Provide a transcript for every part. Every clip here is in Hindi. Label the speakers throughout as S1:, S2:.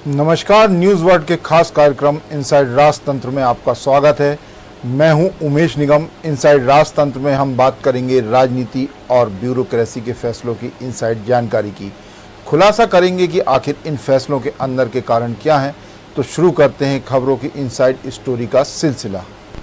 S1: नमस्कार, न्यूज़ वर्ल्ड के खास कार्यक्रम इनसाइड राजतंत्र में आपका स्वागत है। मैं हूं उमेश निगम। इनसाइड राजतंत्र में हम बात करेंगे राजनीति और ब्यूरोक्रेसी के फैसलों की इनसाइड जानकारी की। खुलासा करेंगे कि आखिर इन फैसलों के अंदर के कारण क्या हैं। तो शुरू करते हैं खबरों की इनसाइड स्टोरी का सिलसिला।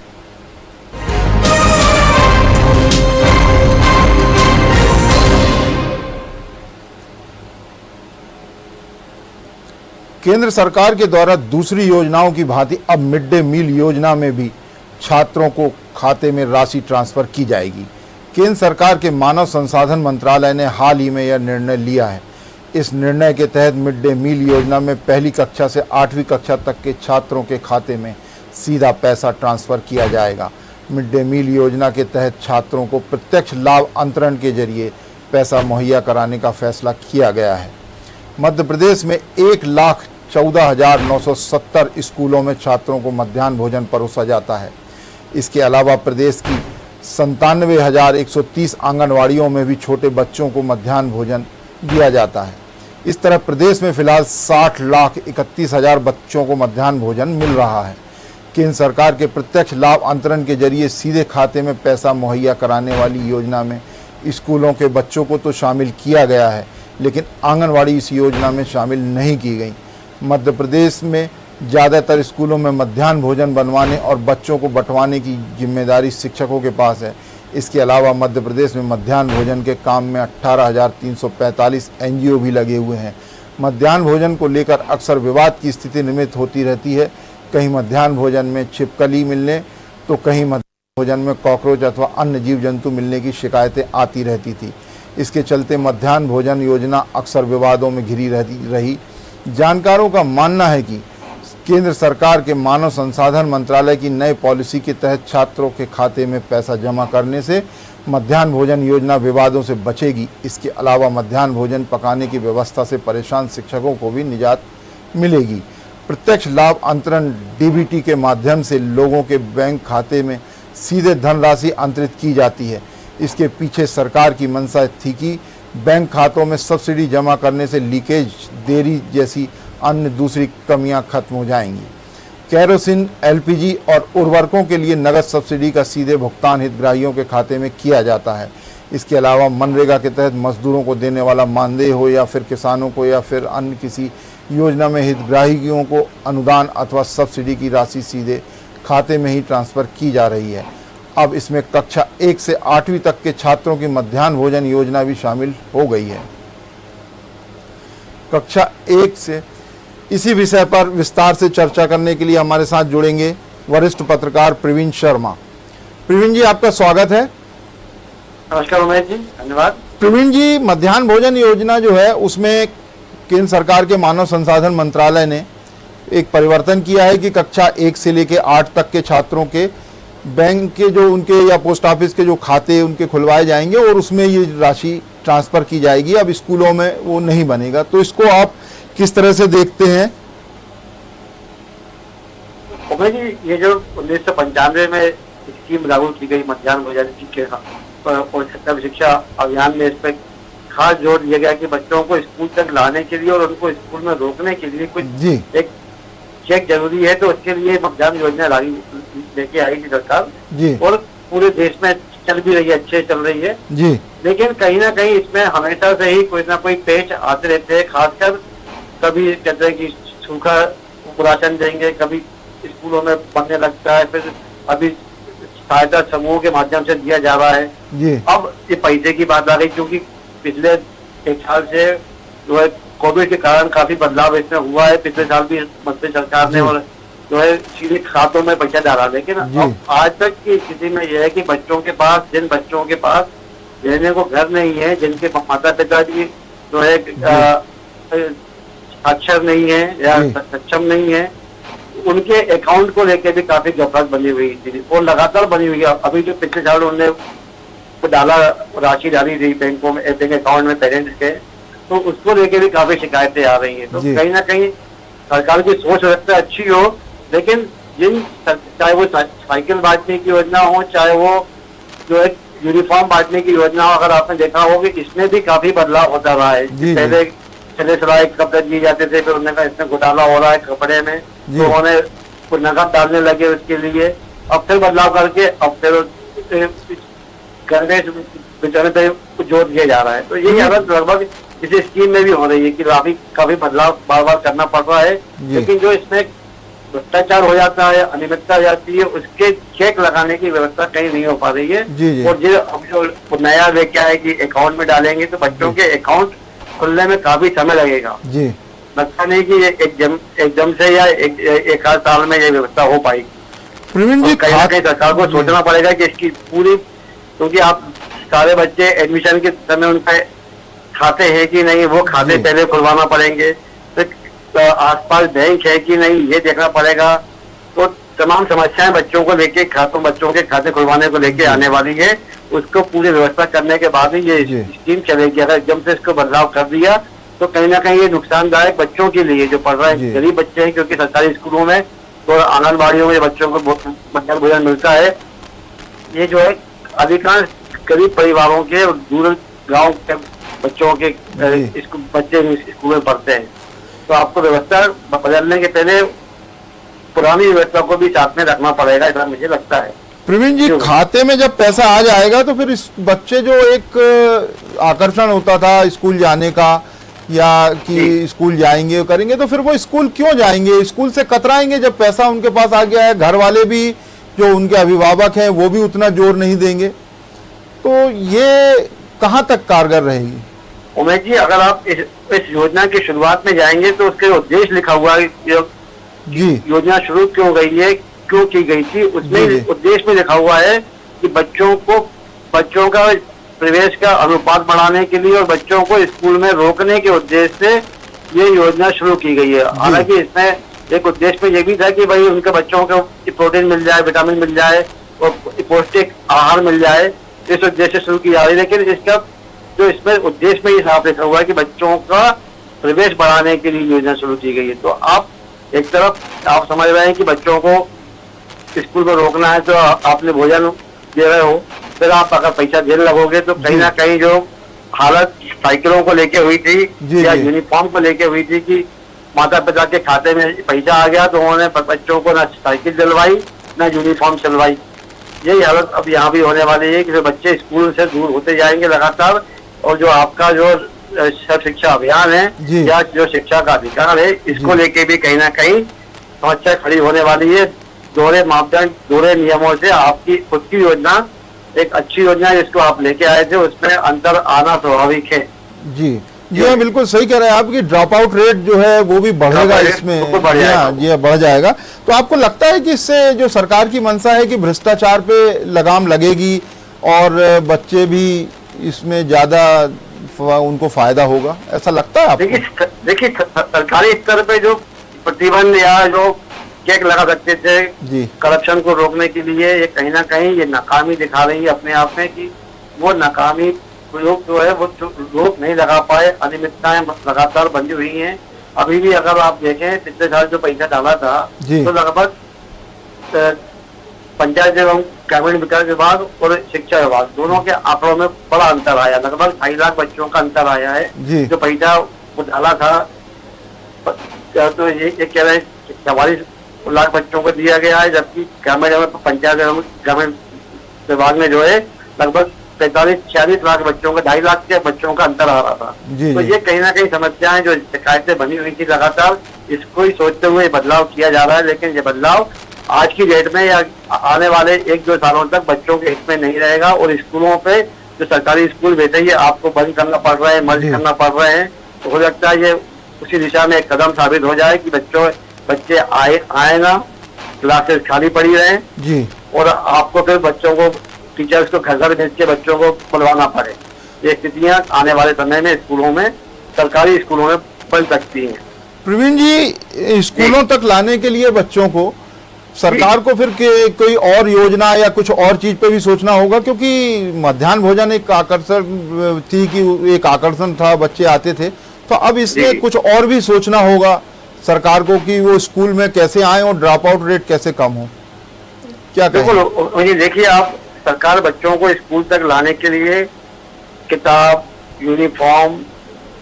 S1: केंद्र सरकार के द्वारा दूसरी योजनाओं की भांति अब मिड डे मील योजना में भी छात्रों को खाते में राशि ट्रांसफर की जाएगी। केंद्र सरकार के मानव संसाधन मंत्रालय ने हाल ही में यह निर्णय लिया है। इस निर्णय के तहत मिड डे मील योजना में पहली कक्षा से 8वीं कक्षा तक के छात्रों के खाते में सीधा पैसा ट्रांसफर किया जाएगा। मिड डे मील योजना के तहत छात्रों को प्रत्यक्ष लाभ अंतरण के जरिए पैसा मुहैया कराने का फैसला किया गया है। मध्य प्रदेश में 1,14,970 स्कूलों में छात्रों को मध्याह्न भोजन परोसा जाता है। इसके अलावा प्रदेश की 97,130 आंगनवाड़ियों में भी छोटे बच्चों को मध्याह्न भोजन दिया जाता है। इस तरह प्रदेश में फिलहाल 60,31,000 बच्चों को मध्याह्न भोजन मिल रहा है। केंद्र सरकार के प्रत्यक्ष लाभ अंतरण के जरिए सीधे खाते में पैसा मुहैया कराने वाली योजना में स्कूलों के बच्चों को तो शामिल किया गया है, लेकिन आंगनवाड़ी इस योजना में शामिल नहीं की गई। मध्य प्रदेश में ज़्यादातर स्कूलों में मध्याह्न भोजन बनवाने और बच्चों को बंटवाने की जिम्मेदारी शिक्षकों के पास है। इसके अलावा मध्य प्रदेश में मध्याह्न भोजन के काम में 18,345 NGO भी लगे हुए हैं। मध्याह्न भोजन को लेकर अक्सर विवाद की स्थिति निर्मित होती रहती है। कहीं मध्याह्न भोजन में छिपकली मिलने तो कहीं मध्याह्न भोजन में कॉकरोच अथवा अन्य जीव जंतु मिलने की शिकायतें आती रहती थी। इसके चलते मध्याह्न भोजन योजना अक्सर विवादों में घिरी रही। जानकारों का मानना है कि केंद्र सरकार के मानव संसाधन मंत्रालय की नई पॉलिसी के तहत छात्रों के खाते में पैसा जमा करने से मध्याह्न भोजन योजना विवादों से बचेगी। इसके अलावा मध्याह्न भोजन पकाने की व्यवस्था से परेशान शिक्षकों को भी निजात मिलेगी। प्रत्यक्ष लाभ अंतरण DBT के माध्यम से लोगों के बैंक खाते में सीधे धनराशि अंतरित की जाती है। इसके पीछे सरकार की मंशा थी कि बैंक खातों में सब्सिडी जमा करने से लीकेज, देरी जैसी अन्य दूसरी कमियां खत्म हो जाएंगी। केरोसिन, LPG और उर्वरकों के लिए नगद सब्सिडी का सीधे भुगतान हितग्राहियों के खाते में किया जाता है। इसके अलावा मनरेगा के तहत मजदूरों को देने वाला मानदेय हो या फिर किसानों को या फिर अन्य किसी योजना में हितग्राहियों को अनुदान अथवा सब्सिडी की राशि सीधे खाते में ही ट्रांसफ़र की जा रही है। अब इसमें कक्षा 1 से 8वीं तक के छात्रों की मध्याह्न भोजन योजना भी शामिल हो गई है। कक्षा 1 से इसी विषय पर विस्तार से चर्चा करने के लिए हमारे साथ जुड़ेंगे वरिष्ठ पत्रकार प्रवीण शर्मा। प्रवीण जी, आपका स्वागत है।
S2: नमस्कार उमेश जी, धन्यवाद।
S1: प्रवीण जी, मध्याह्न भोजन योजना जो है उसमें केंद्र सरकार के मानव संसाधन मंत्रालय ने एक परिवर्तन किया है कि कक्षा 1 से लेकर 8 तक के छात्रों के बैंक के जो उनके या पोस्ट ऑफिस के जो खाते उनके खुलवाए जाएंगे और उसमें ये राशि ट्रांसफ़र की जाएगी। अब स्कूलों में वो नहीं बनेगा, तो इसको आप किस तरह से देखते हैं?
S2: जी, ये जो 1995 में स्कीम लागू की गई मध्याह्न भोजन की और शिक्षा अभियान में इस पर खास जोर दिया गया कि बच्चों को स्कूल तक लाने के लिए और उनको स्कूल में रोकने के लिए कुछ एक चेक जरूरी है। तो उसके लिए मध्याह्न योजना लेके आई थी सरकार जी, और पूरे देश में चल भी रही है, अच्छे चल रही है जी। लेकिन कहीं ना कहीं इसमें हमेशा से ही कोई ना कोई पेच आते रहते हैं। खासकर कभी कहते हैं कि सूखा राशन देंगे, कभी स्कूलों में बनने लगता है, फिर अभी सहायता समूह के माध्यम से दिया जा रहा है जी। अब ये पैसे की बात आ गई, क्योंकि पिछले 1 साल से जो है कोविड के कारण काफी बदलाव इसमें हुआ है। पिछले साल भी मध्य सरकार ने और जो है सीधे खातों में पैसा डाला, लेकिन अब आज तक की स्थिति में यह है कि बच्चों के पास, जिन बच्चों के पास रहने को घर नहीं है, जिनके माता पिता जी जो है अक्षर नहीं है या सक्षम नहीं है, उनके अकाउंट को लेकर भी काफी गफलत बनी हुई थी और लगातार बनी हुई है। अभी जो पिछले साल उन्होंने डाला, राशि डाली थी बैंकों में, बैंक अकाउंट में पेरेंट्स के, तो उसको लेके भी काफी शिकायतें आ रही हैं। तो कहीं ना कहीं सरकार की सोच रखते अच्छी हो, लेकिन चाहे वो साइकिल बांटने की योजना हो, चाहे वो जो है यूनिफॉर्म बांटने की योजना हो, अगर आपने देखा हो कि इसमें भी काफी बदलाव होता रहा है। पहले चले सिलाए कपड़े दिए जाते थे, फिर उन्होंने कहा इसमें घोटाला हो रहा है कपड़े में, तो उन्होंने कुछ नकद डालने लगे उसके लिए। अब फिर बदलाव करके अब फिर गणवेश बिचौने पे जोर दिया जा रहा है। तो यही हालत लगभग इस स्कीम में भी हो रही है कि काफी बदलाव बार बार करना पड़ रहा है, लेकिन जो इसमें भ्रष्टाचार हो जाता है, अनियमितता हो जाती है, उसके चेक लगाने की व्यवस्था कहीं नहीं हो पा रही है। और जो नया लेके आए कि अकाउंट में डालेंगे तो बच्चों के अकाउंट खुलने में काफी समय लगेगा जी। लगता नहीं कि ये एकदम से या एक आध साल में ये व्यवस्था हो पाएगी।
S1: प्रवीण जी,
S2: कहीं ना कहीं सरकार को सोचना पड़ेगा कि इसकी पूरी, क्योंकि आप सारे बच्चे एडमिशन के समय उनका खाते हैं कि नहीं, वो खाते पहले खुलवाना पड़ेंगे, फिर आसपास बैंक है कि नहीं ये देखना पड़ेगा। तो तमाम समस्याएं बच्चों को लेके बच्चों के खाते खुलवाने को लेके आने वाली है। उसको पूरी व्यवस्था करने के बाद ही ये स्कीम चलेगी। अगर एकदम से इसको बदलाव कर दिया तो कहीं ना कहीं ये नुकसानदायक बच्चों के लिए जो पढ़ रहे हैं, गरीब बच्चे हैं, क्योंकि सरकारी स्कूलों में तो आंगनबाड़ियों में बच्चों को मध्याह्न भोजन मिलता है। ये जो है अधिकांश गरीब परिवारों के और दूर गाँव के बच्चों के बच्चे स्कूल में पढ़ते हैं। तो आपको व्यवस्था बदलने के पहले पुरानी व्यवस्था को भी साथ में रखना पड़ेगा, ऐसा मुझे लगता है।
S1: प्रवीण जी, खाते में जब पैसा आ जाएगा तो फिर इस बच्चे जो एक आकर्षण होता था स्कूल जाने का या कि स्कूल जाएंगे करेंगे, तो फिर वो स्कूल क्यों जाएंगे? स्कूल से कतराएंगे जब पैसा उनके पास आ गया है। घर वाले भी, जो उनके अभिभावक हैं, वो भी उतना जोर नहीं देंगे। तो ये कहाँ तक कारगर रहेगी?
S2: उमेश जी, अगर आप इस योजना की शुरुआत में जाएंगे तो उसके उद्देश्य लिखा हुआ है जी। योजना शुरू क्यों गई है, क्यों की गई थी, उसमें उद्देश्य में लिखा हुआ है कि बच्चों का प्रवेश का अनुपात बढ़ाने के लिए और बच्चों को स्कूल में रोकने के उद्देश्य से ये योजना शुरू की गई है। हालांकि इसमें एक उद्देश्य में ये भी था कि भाई उनके बच्चों को प्रोटीन मिल जाए, विटामिन मिल जाए और पौष्टिक आहार मिल जाए, इस उद्देश्य से शुरू की जा रही है। लेकिन इसका जो इसमें उद्देश्य में ये साफ लिखा हुआ है कि बच्चों का प्रवेश बढ़ाने के लिए योजना शुरू की गई है। तो आप एक तरफ आप समझ रहे हैं कि बच्चों को स्कूल में रोकना है, तो आपने भोजन दे रहे हो, फिर आप अगर पैसा देने लगोगे तो कहीं ना कहीं जो हालत साइकिलों को लेके हुई थी या यूनिफॉर्म को लेके हुई थी कि माता पिता के खाते में पैसा आ गया तो उन्होंने बच्चों को ना साइकिल दिलवाई ना यूनिफॉर्म सिलवाई। यही हालत अब यहाँ भी होने वाली है कि बच्चे स्कूल से दूर होते जाएंगे लगातार, और जो आपका जो सर्व शिक्षा अभियान है या जो शिक्षा का अधिकार है, इसको लेके भी कहीं ना कहीं समस्या खड़ी होने वाली है। दोहरे मापदंड, दोहरे नियमों से आपकी खुद की योजना एक अच्छी योजना जिसको आप लेके आए थे उसमें अंतर आना स्वाभाविक है।
S1: जी हाँ, बिल्कुल सही कह रहे हैं आप कि ड्रॉप आउट रेट जो है वो भी बढ़ेगा, इसमें बढ़ जाएगा। तो आपको लगता है कि इससे जो सरकार की मंशा है कि भ्रष्टाचार पे लगाम लगेगी और बच्चे भी इसमें ज्यादा उनको फायदा होगा, ऐसा लगता है आपको?
S2: देखिए सरकारी स्तर पे जो प्रतिबंध या जो चेक लगा सकते थे करप्शन को रोकने के लिए, ये कहीं ना कहीं ये नाकामी दिखा रही है अपने आप में कि वो नाकामी प्रयोग जो है वो रोक नहीं लगा पाए। अनियमितताएं लगातार बनी हुई हैं। अभी भी अगर आप देखें पिछले साल जो पैसा डाला था तो लगभग पंचायत एवं ग्रामीण विकास विभाग और शिक्षा विभाग दोनों के आंकड़ों में बड़ा अंतर आया। लगभग 2.5 लाख बच्चों का अंतर आया है जो पैसा वो डाला था। तो ये कह रहे हैं 44 लाख बच्चों को दिया गया है, जबकि ग्रामीण पंचायत एवं ग्रामीण विभाग में जो है लगभग 45-46 लाख बच्चों का 2.5 लाख के बच्चों का अंतर आ रहा था। तो ये कहीं ना कहीं समस्याएं जो शिकायतें बनी हुई थी लगातार, इसको ही सोचते हुए बदलाव किया जा रहा है। लेकिन ये बदलाव आज की डेट में या आने वाले 1-2 सालों तक बच्चों के हित में नहीं रहेगा और स्कूलों पे जो सरकारी स्कूल वैसे ही आपको बंद करना पड़ रहा है, मर्ज करना पड़ रहे हैं। तो हो सकता है ये उसी दिशा में एक कदम साबित हो जाए कि बच्चे आए ना, क्लासेस खाली पड़ी रहे और आपको फिर बच्चों को टीचर्स को घर भेज के बच्चों को बुलवाना पड़े। ये स्थितियां आने वाले समय में स्कूलों में, सरकारी स्कूलों में बन सकती हैं।
S1: प्रवीण जी, स्कूलों तक लाने के लिए बच्चों को सरकार को फिर कोई और योजना या कुछ और चीज पे भी सोचना होगा, क्योंकि मध्याह्न भोजन एक आकर्षण थी कि एक आकर्षण था, बच्चे आते थे। तो अब इसमें कुछ और भी सोचना होगा सरकार को कि वो स्कूल में कैसे आए और ड्रॉप आउट रेट कैसे कम हो। क्या
S2: बिल्कुल, देखिए आप सरकार बच्चों को स्कूल तक लाने के लिए किताब, यूनिफॉर्म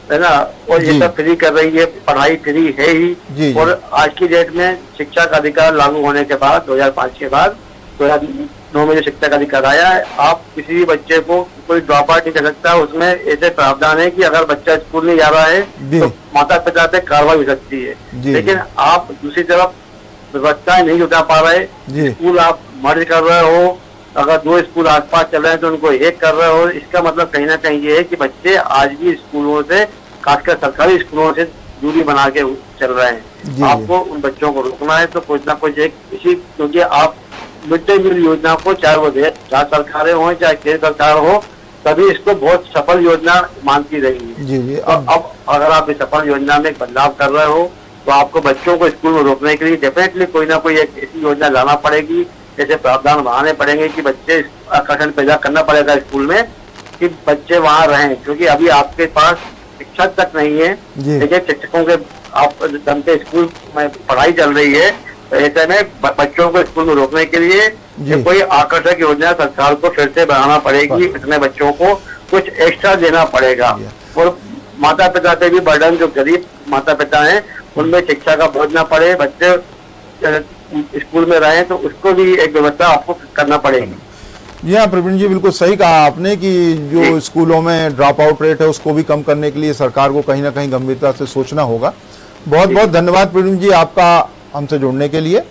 S2: है ना, और ये सब फ्री कर रही है, पढ़ाई फ्री है ही। और आज की डेट में शिक्षा का अधिकार लागू होने के बाद 2005 के बाद 2009 में जो शिक्षा का अधिकार आया है, आप किसी भी बच्चे को कोई ड्रॉप आउट नहीं कर सकता। उसमें ऐसे प्रावधान है कि अगर बच्चा स्कूल नहीं जा रहा है तो माता पिता पे कार्रवाई हो सकती है। लेकिन आप दूसरी तरफ व्यवस्थाएं नहीं जुटा पा रहे, स्कूल आप मर्ज कर रहे हो, अगर 2 स्कूल आसपास चल रहे हैं तो उनको एक कर रहे हो। इसका मतलब कहीं ना कहीं ये है कि बच्चे आज भी स्कूलों से, खासकर सरकारी स्कूलों से दूरी बना के चल रहे हैं। आपको उन बच्चों को रोकना है तो कुछ ना कुछ एक इसी, क्योंकि आप मिड डे मील योजना को, चाहे वो राज्य सरकारें हो चाहे केंद्र सरकार हो, तभी इसको बहुत सफल योजना मानती रही है। अब अगर आप इस सफल योजना में एक बदलाव कर रहे हो तो आपको बच्चों को स्कूल में रोकने के लिए डेफिनेटली कोई ना कोई एक ऐसी योजना लाना पड़ेगी, ऐसे प्रावधान बनाने पड़ेंगे कि बच्चे आकर्षण पैदा करना पड़ेगा स्कूल में कि बच्चे वहाँ रहें। क्योंकि अभी आपके पास शिक्षक तक नहीं है, देखिए शिक्षकों के आप दम पे स्कूल में पढ़ाई चल रही है, तो ऐसे में बच्चों को स्कूल में रोकने के लिए कोई आकर्षक योजना सरकार को फिर से बनाना पड़ेगी। इतने बच्चों को कुछ एक्स्ट्रा देना पड़ेगा और माता पिता पे भी बर्डन, जो गरीब माता पिता हैं उनमें शिक्षा का बोझ ना पड़े, बच्चे स्कूल में रहें, तो उसको भी एक व्यवस्था आपको करना पड़ेगी।
S1: जी हाँ प्रवीण जी, बिल्कुल सही कहा आपने कि जो स्कूलों में ड्रॉप आउट रेट है उसको भी कम करने के लिए सरकार को कहीं ना कहीं गंभीरता से सोचना होगा। बहुत बहुत धन्यवाद प्रवीण जी आपका हमसे जुड़ने के लिए।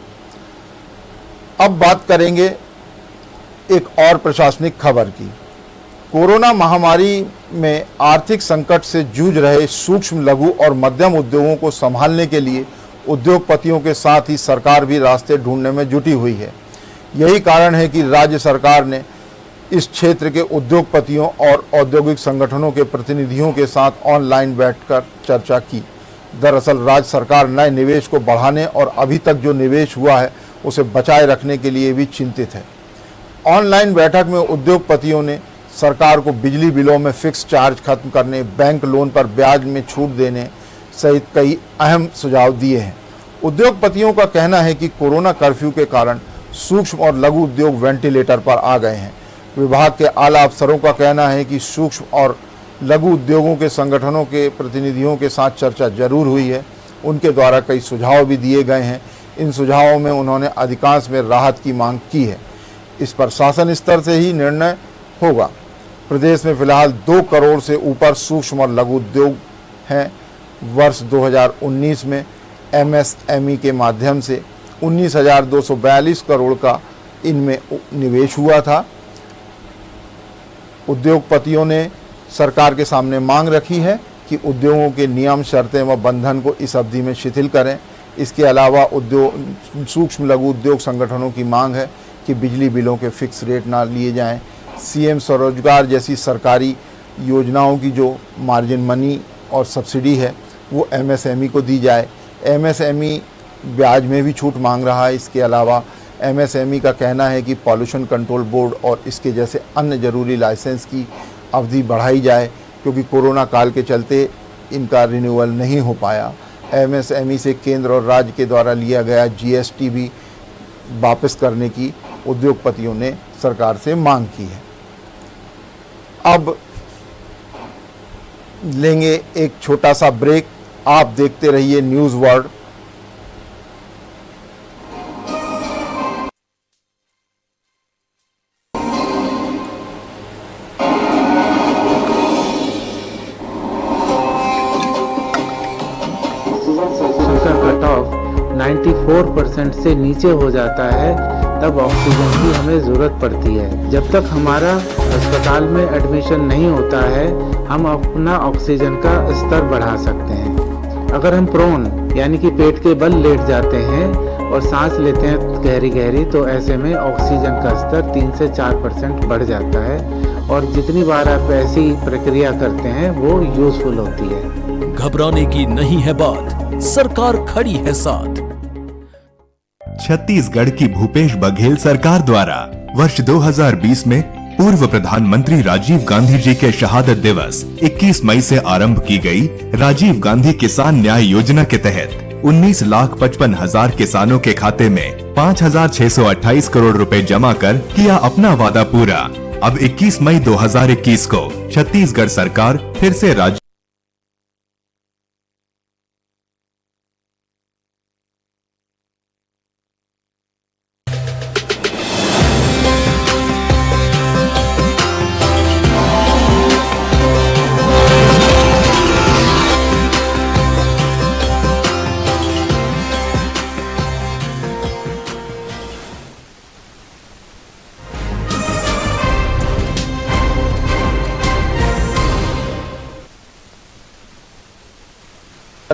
S1: अब बात करेंगे एक और प्रशासनिक खबर की। कोरोना महामारी में आर्थिक संकट से जूझ रहे सूक्ष्म, लघु और मध्यम उद्योगों को संभालने के लिए उद्योगपतियों के साथ ही सरकार भी रास्ते ढूंढने में जुटी हुई है। यही कारण है कि राज्य सरकार ने इस क्षेत्र के उद्योगपतियों और औद्योगिक संगठनों के प्रतिनिधियों के साथ ऑनलाइन बैठकर चर्चा की। दरअसल राज्य सरकार नए निवेश को बढ़ाने और अभी तक जो निवेश हुआ है उसे बचाए रखने के लिए भी चिंतित है। ऑनलाइन बैठक में उद्योगपतियों ने सरकार को बिजली बिलों में फिक्स चार्ज खत्म करने, बैंक लोन पर ब्याज में छूट देने सहित कई अहम सुझाव दिए हैं। उद्योगपतियों का कहना है कि कोरोना कर्फ्यू के कारण सूक्ष्म और लघु उद्योग वेंटिलेटर पर आ गए हैं। विभाग के आला अफसरों का कहना है कि सूक्ष्म और लघु उद्योगों के संगठनों के प्रतिनिधियों के साथ चर्चा जरूर हुई है, उनके द्वारा कई सुझाव भी दिए गए हैं। इन सुझावों में उन्होंने अधिकांश में राहत की मांग की है। इस पर शासन स्तर से ही निर्णय होगा। प्रदेश में फिलहाल 2 करोड़ से ऊपर सूक्ष्म और लघु उद्योग हैं। वर्ष 2019 में MSME के माध्यम से 19,242 करोड़ का इनमें निवेश हुआ था। उद्योगपतियों ने सरकार के सामने मांग रखी है कि उद्योगों के नियम, शर्तें व बंधन को इस अवधि में शिथिल करें। इसके अलावा सूक्ष्म लघु उद्योग संगठनों की मांग है कि बिजली बिलों के फिक्स रेट ना लिए जाएं। CM स्वरोजगार जैसी सरकारी योजनाओं की जो मार्जिन मनी और सब्सिडी है वो MSME को दी जाए। MSME ब्याज में भी छूट मांग रहा है। इसके अलावा MSME का कहना है कि पॉल्यूशन कंट्रोल बोर्ड और इसके जैसे अन्य जरूरी लाइसेंस की अवधि बढ़ाई जाए, क्योंकि कोरोना काल के चलते इनका रिन्यूअल नहीं हो पाया। MSME से केंद्र और राज्य के द्वारा लिया गया GST भी वापस करने की उद्योगपतियों ने सरकार से मांग की है। अब लेंगे एक छोटा सा ब्रेक। आप देखते रहिए न्यूज़ वर्ल्ड।
S3: कट ऑफ 94% से नीचे हो जाता है तब ऑक्सीजन की हमें ज़रूरत पड़ती है। जब तक हमारा अस्पताल में एडमिशन नहीं होता है हम अपना ऑक्सीजन का स्तर बढ़ा सकते हैं। अगर हम प्रोन यानी कि पेट के बल लेट जाते हैं और सांस लेते हैं गहरी गहरी, तो ऐसे में ऑक्सीजन का स्तर 3 से 4% बढ़ जाता है और जितनी बार आप ऐसी प्रक्रिया करते हैं वो यूजफुल होती है।
S4: घबराने की नहीं है बात, सरकार खड़ी है साथ।
S5: छत्तीसगढ़ की भूपेश बघेल सरकार द्वारा वर्ष 2020 में पूर्व प्रधानमंत्री राजीव गांधी जी के शहादत दिवस 21 मई से आरंभ की गई राजीव गांधी किसान न्याय योजना के तहत 19,55,000 किसानों के खाते में 5,628 करोड़ रुपए जमा कर किया अपना वादा पूरा। अब 21 मई 2021 को छत्तीसगढ़ सरकार फिर से राज्य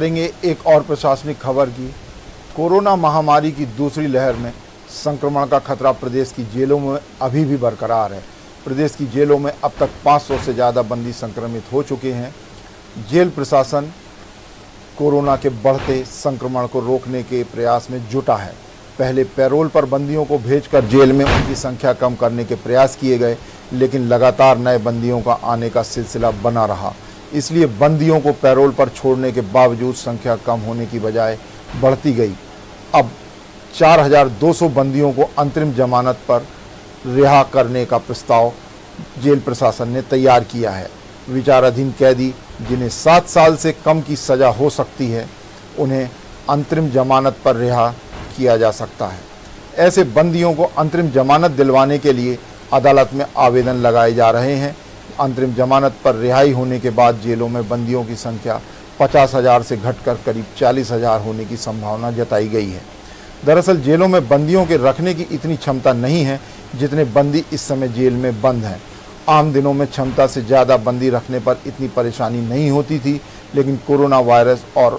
S1: करेंगे एक और प्रशासनिक खबर की। कोरोना महामारी की दूसरी लहर में संक्रमण का खतरा प्रदेश की जेलों में अभी भी बरकरार है। प्रदेश की जेलों में अब तक 500 से ज़्यादा बंदी संक्रमित हो चुके हैं। जेल प्रशासन कोरोना के बढ़ते संक्रमण को रोकने के प्रयास में जुटा है। पहले पैरोल पर बंदियों को भेजकर जेल में उनकी संख्या कम करने के प्रयास किए गए, लेकिन लगातार नए बंदियों का आने का सिलसिला बना रहा। इसलिए बंदियों को पैरोल पर छोड़ने के बावजूद संख्या कम होने की बजाय बढ़ती गई। अब 4200 बंदियों को अंतरिम जमानत पर रिहा करने का प्रस्ताव जेल प्रशासन ने तैयार किया है। विचाराधीन कैदी जिन्हें 7 साल से कम की सज़ा हो सकती है, उन्हें अंतरिम जमानत पर रिहा किया जा सकता है। ऐसे बंदियों को अंतरिम जमानत दिलवाने के लिए अदालत में आवेदन लगाए जा रहे हैं। अंतरिम जमानत पर रिहाई होने के बाद जेलों में बंदियों की संख्या 50,000 से घटकर करीब 40,000 होने की संभावना जताई गई है। दरअसल जेलों में बंदियों के रखने की इतनी क्षमता नहीं है जितने बंदी इस समय जेल में बंद हैं। आम दिनों में क्षमता से ज़्यादा बंदी रखने पर इतनी परेशानी नहीं होती थी, लेकिन कोरोना वायरस और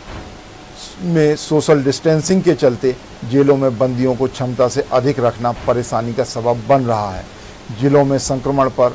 S1: में सोशल डिस्टेंसिंग के चलते जेलों में बंदियों को क्षमता से अधिक रखना परेशानी का सबब बन रहा है। जिलों में संक्रमण पर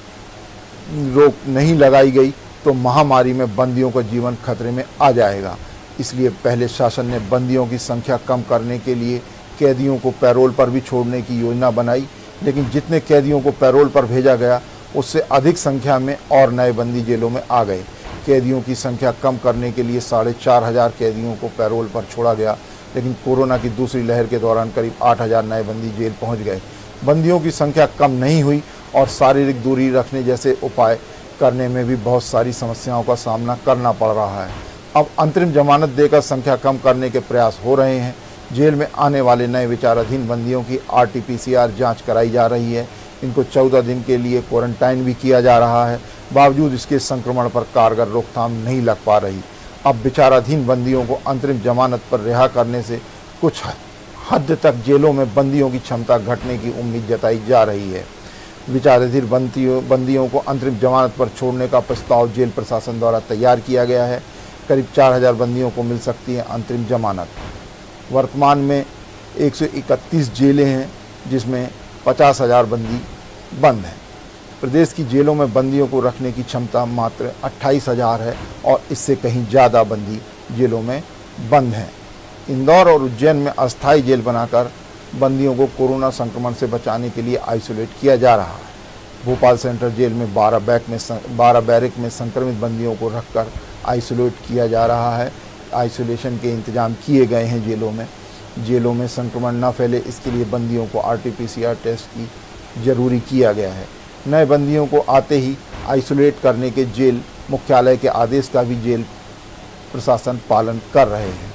S1: रोक नहीं लगाई गई तो महामारी में बंदियों का जीवन खतरे में आ जाएगा। इसलिए पहले शासन ने बंदियों की संख्या कम करने के लिए कैदियों को पैरोल पर भी छोड़ने की योजना बनाई, लेकिन जितने कैदियों को पैरोल पर भेजा गया उससे अधिक संख्या में और नए बंदी जेलों में आ गए। कैदियों की संख्या कम करने के लिए 4,500 कैदियों को पैरोल पर छोड़ा गया, लेकिन कोरोना की दूसरी लहर के दौरान करीब 8,000 नए बंदी जेल पहुंच गए। बंदियों की संख्या कम नहीं हुई और शारीरिक दूरी रखने जैसे उपाय करने में भी बहुत सारी समस्याओं का सामना करना पड़ रहा है। अब अंतरिम जमानत देकर संख्या कम करने के प्रयास हो रहे हैं। जेल में आने वाले नए विचाराधीन बंदियों की RT-PCR जाँच कराई जा रही है। इनको 14 दिन के लिए क्वारंटाइन भी किया जा रहा है। बावजूद इसके संक्रमण पर कारगर रोकथाम नहीं लग पा रही। अब विचाराधीन बंदियों को अंतरिम जमानत पर रिहा करने से कुछ हद तक जेलों में बंदियों की क्षमता घटने की उम्मीद जताई जा रही है। विचाराधीन बंदियों को अंतरिम जमानत पर छोड़ने का प्रस्ताव जेल प्रशासन द्वारा तैयार किया गया है। करीब 4,000 बंदियों को मिल सकती है अंतरिम जमानत। वर्तमान में 131 जेलें हैं जिसमें 50,000 बंदी बंद हैं। प्रदेश की जेलों में बंदियों को रखने की क्षमता मात्र 28,000 है और इससे कहीं ज़्यादा बंदी जेलों में बंद हैं। इंदौर और उज्जैन में अस्थायी जेल बनाकर बंदियों को कोरोना संक्रमण से बचाने के लिए आइसोलेट किया जा रहा है। भोपाल सेंट्रल जेल में 12 बैरक में संक्रमित बंदियों को रखकर आइसोलेट किया जा रहा है। आइसोलेशन के इंतजाम किए गए हैं जेलों में संक्रमण न फैले, इसके लिए बंदियों को RT-PCR टेस्ट की जरूरी किया गया है। नए बंदियों को आते ही आइसोलेट करने के जेल मुख्यालय के आदेश का भी जेल प्रशासन पालन कर रहे हैं।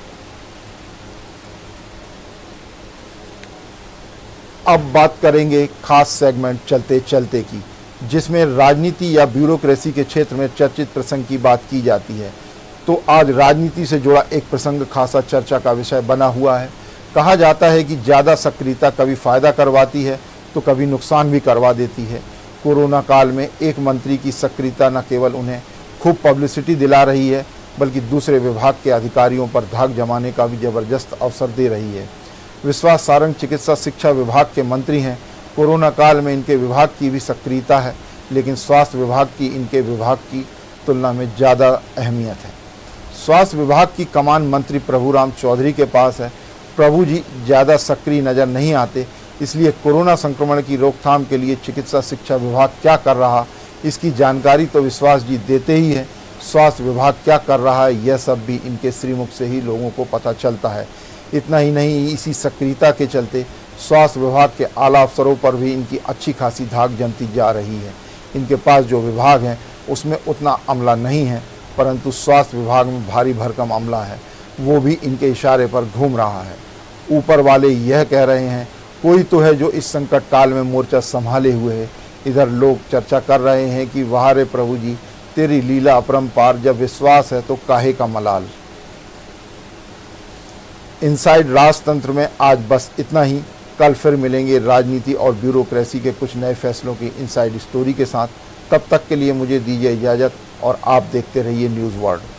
S1: अब बात करेंगे खास सेगमेंट चलते चलते की, जिसमें राजनीति या ब्यूरोक्रेसी के क्षेत्र में चर्चित प्रसंग की बात की जाती है। तो आज राजनीति से जुड़ा एक प्रसंग खासा चर्चा का विषय बना हुआ है। कहा जाता है कि ज़्यादा सक्रियता कभी फ़ायदा करवाती है तो कभी नुकसान भी करवा देती है। कोरोना काल में एक मंत्री की सक्रियता न केवल उन्हें खूब पब्लिसिटी दिला रही है, बल्कि दूसरे विभाग के अधिकारियों पर धाक जमाने का भी ज़बरदस्त अवसर दे रही है। विश्वास सारंग चिकित्सा शिक्षा विभाग के मंत्री हैं। कोरोना काल में इनके विभाग की भी सक्रियता है, लेकिन स्वास्थ्य विभाग की इनके विभाग की तुलना में ज़्यादा अहमियत है। स्वास्थ्य विभाग की कमान मंत्री प्रभुराम चौधरी के पास है। प्रभु जी ज़्यादा सक्रिय नज़र नहीं आते, इसलिए कोरोना संक्रमण की रोकथाम के लिए चिकित्सा शिक्षा विभाग क्या कर रहा, इसकी जानकारी तो विश्वास जी देते ही हैं। स्वास्थ्य विभाग क्या कर रहा है, यह सब भी इनके श्रीमुख से ही लोगों को पता चलता है। इतना ही नहीं, इसी सक्रियता के चलते स्वास्थ्य विभाग के आला अफसरों पर भी इनकी अच्छी खासी धाक जमती जा रही है। इनके पास जो विभाग हैं उसमें उतना अमला नहीं है, परंतु स्वास्थ्य विभाग में भारी भरकम अमला है, वो भी इनके इशारे पर घूम रहा है। ऊपर वाले यह कह रहे हैं कोई तो है जो इस संकट काल में मोर्चा संभाले हुए है। इधर लोग चर्चा कर रहे हैं कि वाह रे प्रभु जी, तेरी लीला अपरंपार, जब विश्वास है तो काहे का मलाल। इनसाइड राजतंत्र में आज बस इतना ही। कल फिर मिलेंगे राजनीति और ब्यूरोक्रेसी के कुछ नए फैसलों की इनसाइड स्टोरी के साथ। तब तक के लिए मुझे दीजिए इजाज़त और आप देखते रहिए न्यूज़ वर्ल्ड।